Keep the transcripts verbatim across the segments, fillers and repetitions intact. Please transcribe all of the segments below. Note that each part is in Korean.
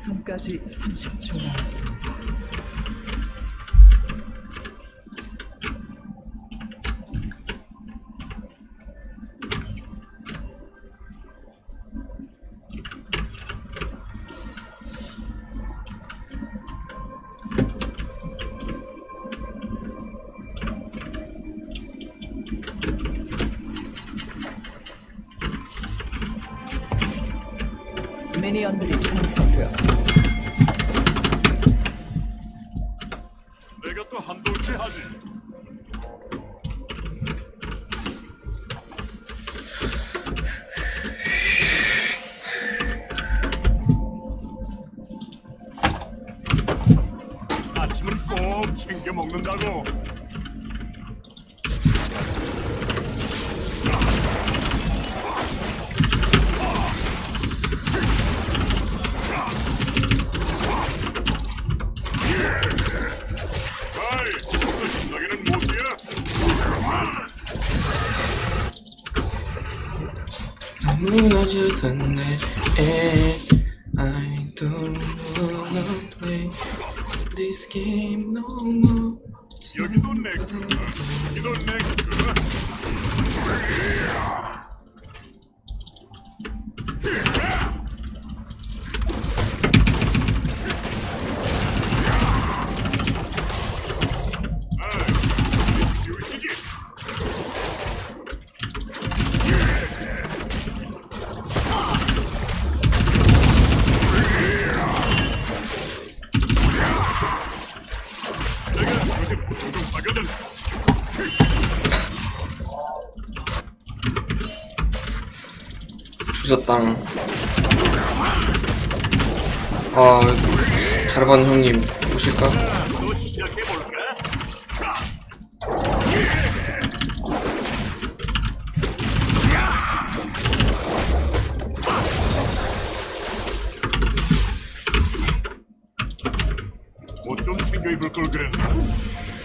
생성까지 삼십 초 남았습니다. 미니언들이 생성되었습니다. 내가 또 한돌체 하지. 아침은 꼭 챙겨 먹는다고. 무너지던 내 애 I don't wanna play this game no more. 여기도 내 거, 여기도 내 거. 조졌다. 아, 잘해봤는 형님 오실까? 뭐 좀 챙겨 입을 걸 그랬나?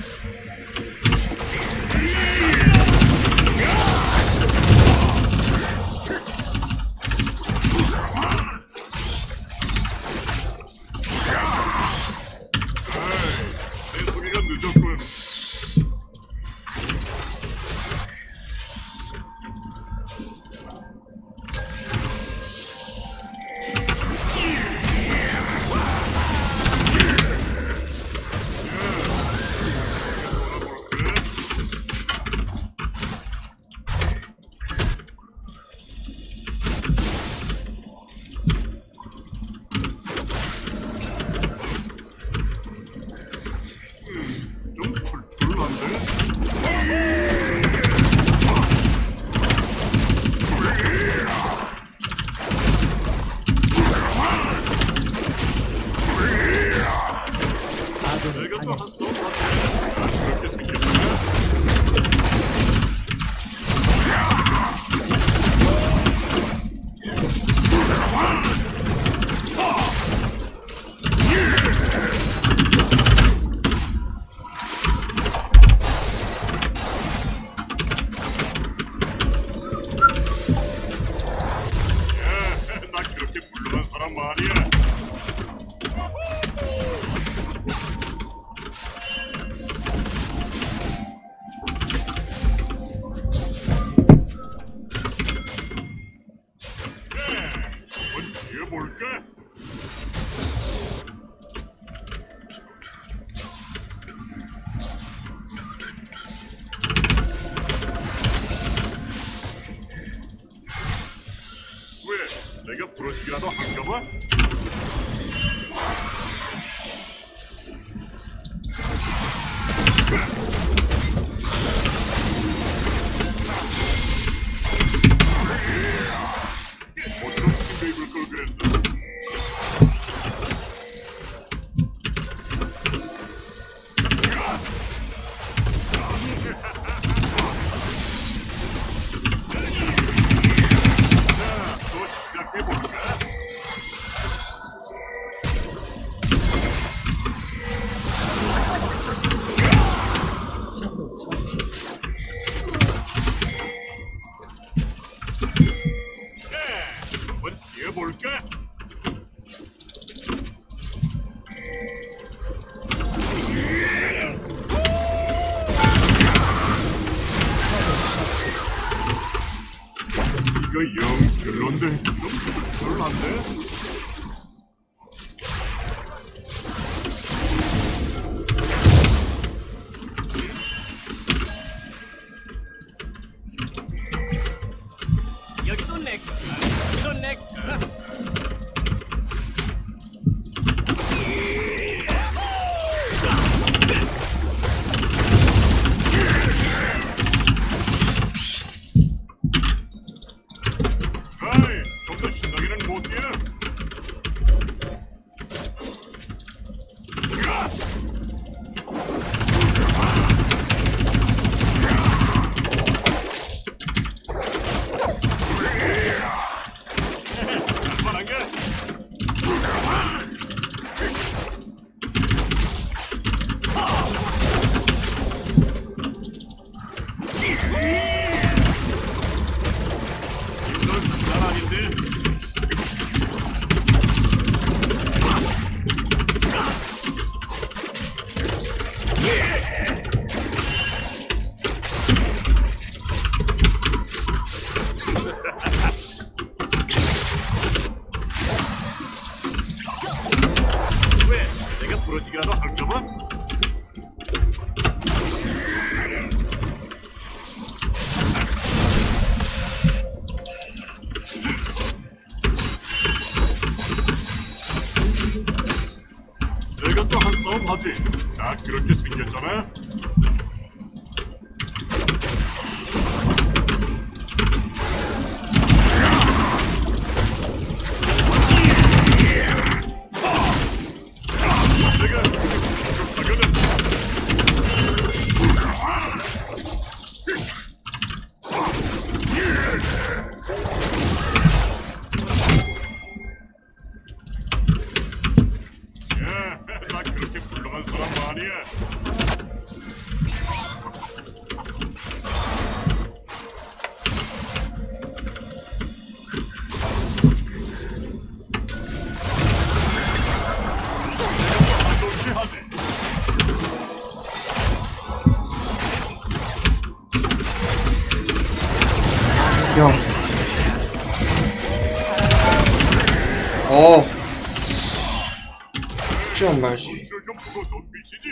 내가 부러지기라도 한가 봐? 어쩌면 친구 입을 걸 그랬나? 이거 영 별론데 좀 별론데? 여기도 내 거야. 여기도 내 거야. 아이, 좀 더 신나게는 못 뛰어. 할만한 게? 이건 장난 아닌데? 왜? 내가 부러지기라도 할까봐? 내가 또 한 싸움 하지. 나 그렇게 생겼잖아. 내가 공격하거든. 야, 나 그렇게 훌륭한 사람 아니야. 좋지 하지. 형. 어. 죽지만 말지. 눈치를 좀 보고 눈빛이지.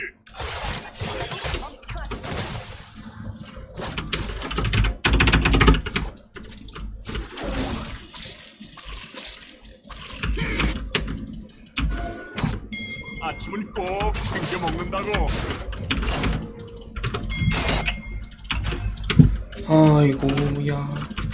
아침은 꼭 챙겨 먹는다고. 아이고야.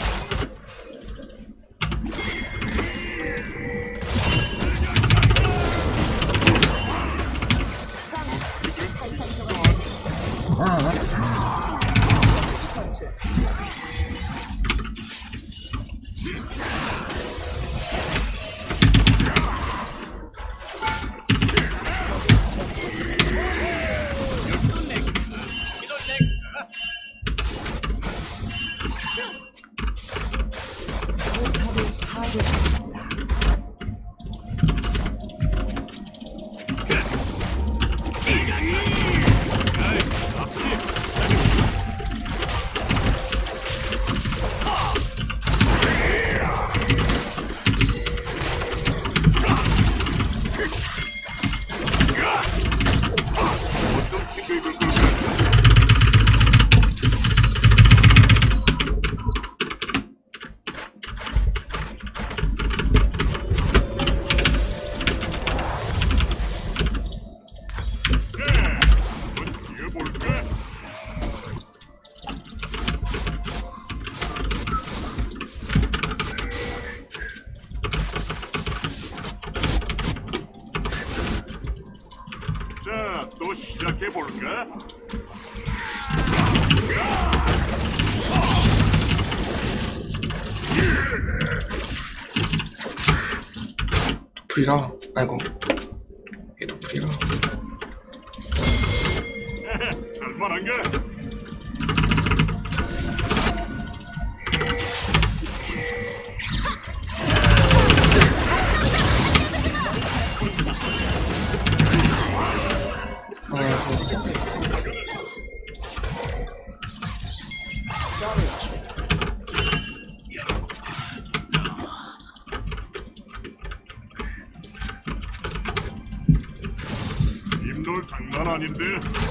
자, 또 시작해볼까? 불이라. 아이고. 얘도 불이라. 할만한가? 너 장난 아닌데.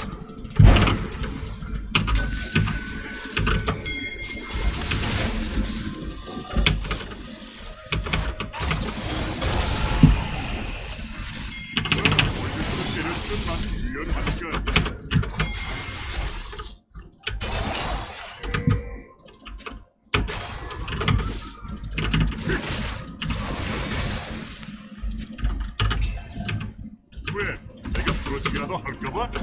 왜? 내가 부러지기라도 할까봐?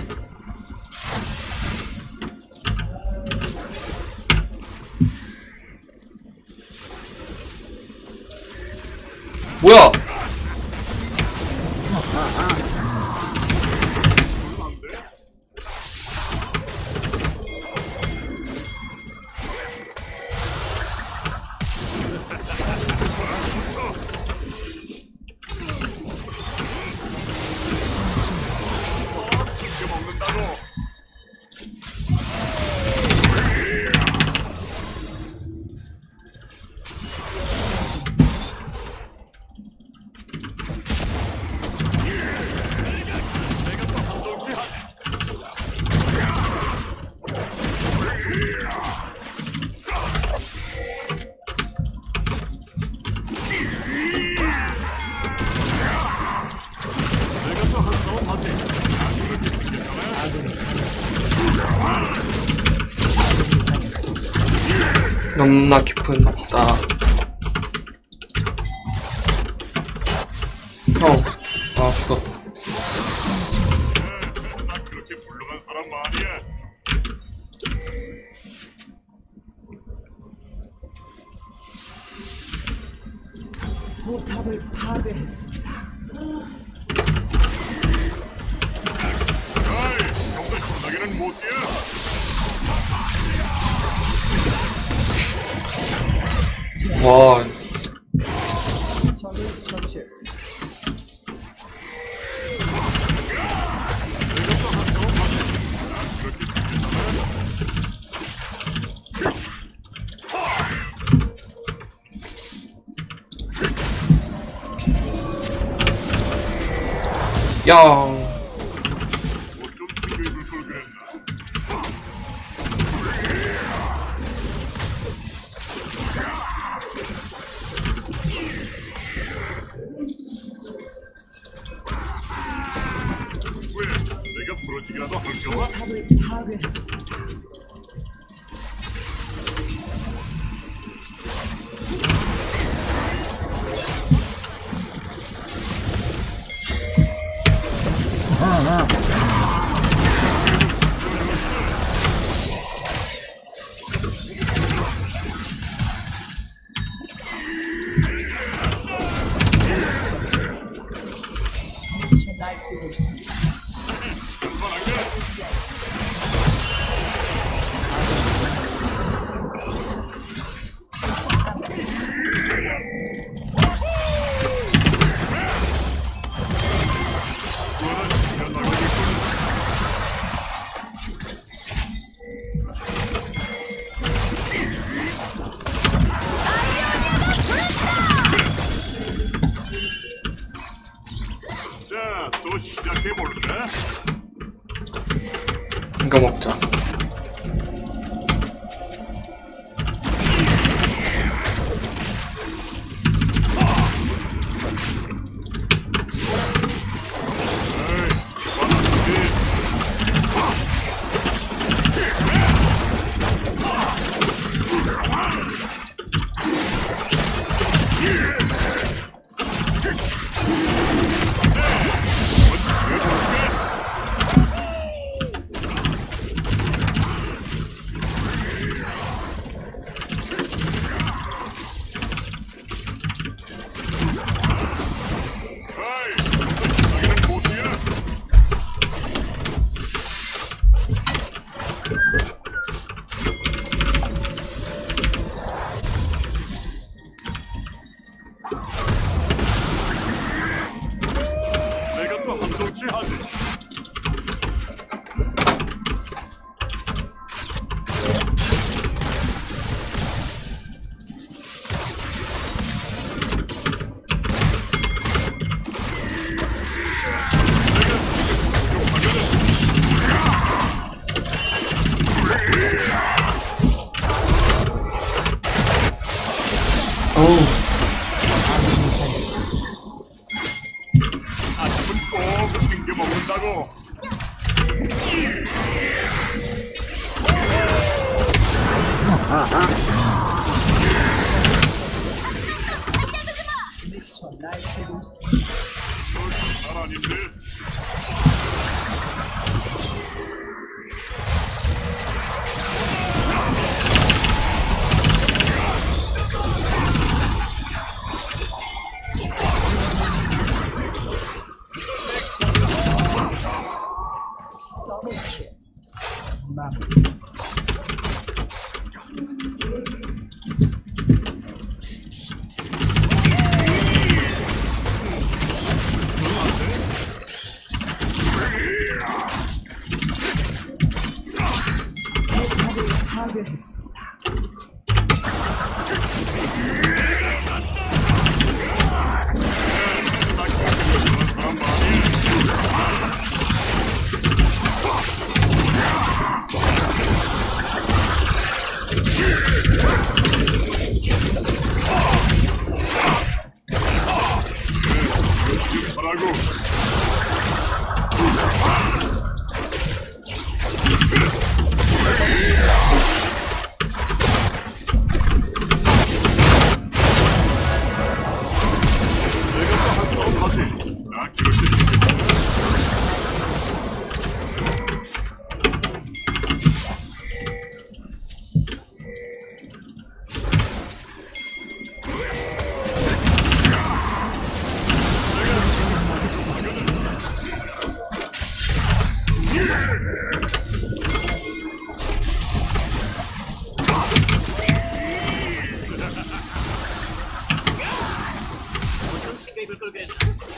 뭐야? 너무나 깊은 나. 형, 나 죽었다. 나 그렇게 불러간 사람 아니야. 포탑을 파괴했습니다. 아이, 정말 신나게는 못 뛰어. 와, 적을 처치했습니다. 야, 뭐좀 챙겨입을 걸 그랬나? 왜? 내가 부러지기라도 할까봐? 포탑을 파괴했습니다. 미쳐 날뛰고 있습니다. 자, 또 시작해볼까? 이거 먹자. 내가 또 한동치 하지. 먹는다고. 미쳐 날뛰고 있습니다. 잘 아닌데? 더블킬. 마무리. 포탑을 파괴했습니다. 하라고. 이걸 걸 그랬나?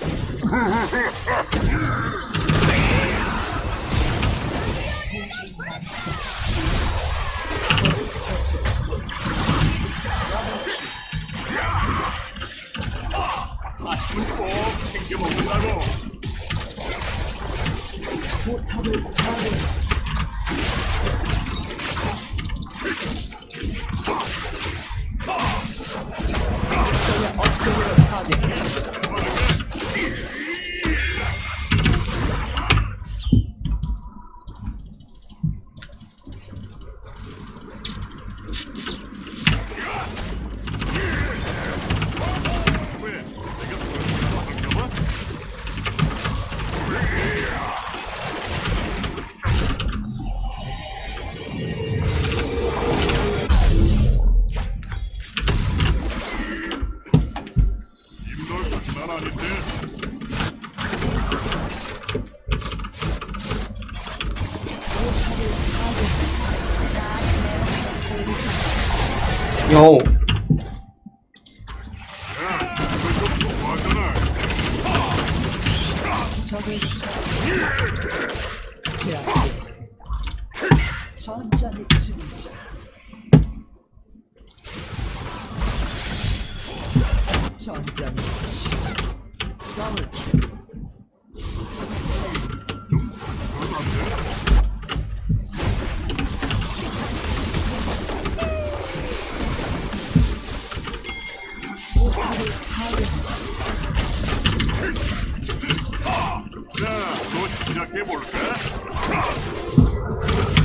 꼭 챙겨 먹는다고. 포탑을 파괴했습니다. 적의 업적을 파괴했습니다. 왜? 내가 그런가 봐? 이걸 장난 아닌데? 요. 야, 이거 좀 너무하잖아. 적의 제압되었습니다. 전장의 진짜 전장의 진 더블킬. 포탑을 파괴했습니다. 자, 또 시작해볼까?